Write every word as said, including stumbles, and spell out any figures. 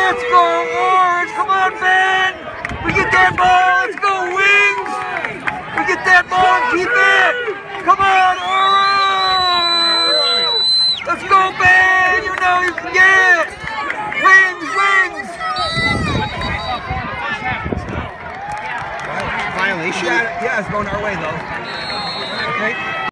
Let's go, Orange! Come on, Ben! We get that ball! Let's go, Wings! We get that ball and keep it! Come on, Orange! Let's go, Ben! You know you can get it! Wings, Wings! Violation? Yeah, yeah, it's going our way, though. Okay.